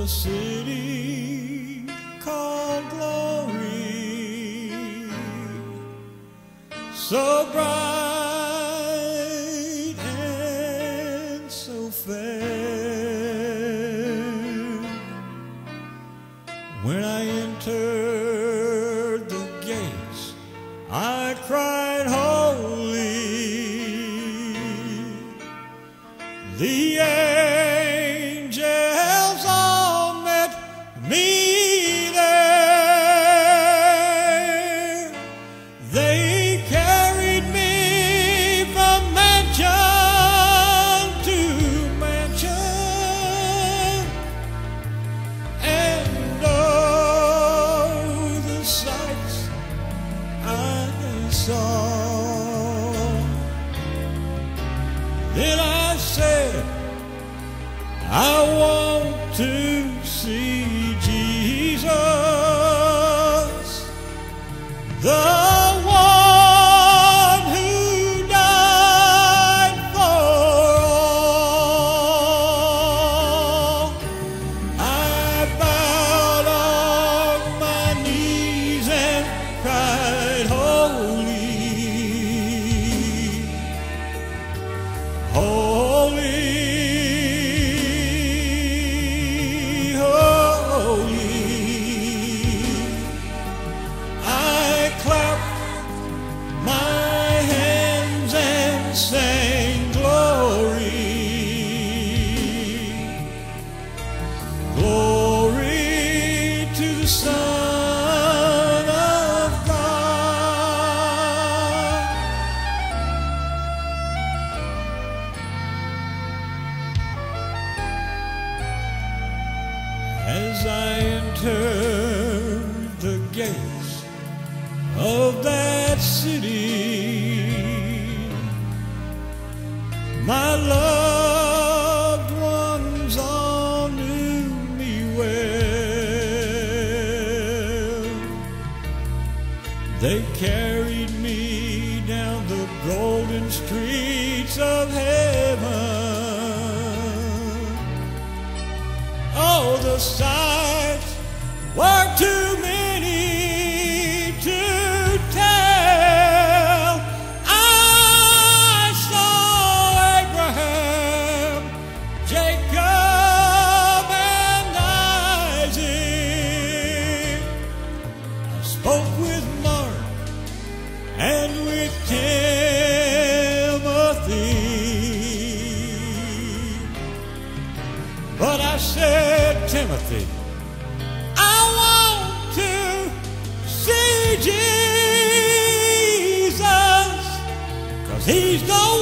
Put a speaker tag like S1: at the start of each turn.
S1: city called glory, so bright and so fair. When I entered the gates, I cried, holy. The angels all met me there. They carried me from mansion to mansion, and oh, the sights I saw. Then I said, I want to see Jesus, the one who died for all. I bowed on my knees and cried, holy, holy, holy. I clapped my hands and sang glory, glory to the Son of God. As I entered the gates of that city, my loved ones all knew me well. They carried me down the golden streets of heaven. Oh, the sights were too many to tell. I saw Abraham, Jacob, and Isaac. I spoke with Mark and with Timothy. But I said, Timothy, I want to see Jesus, 'cause he's the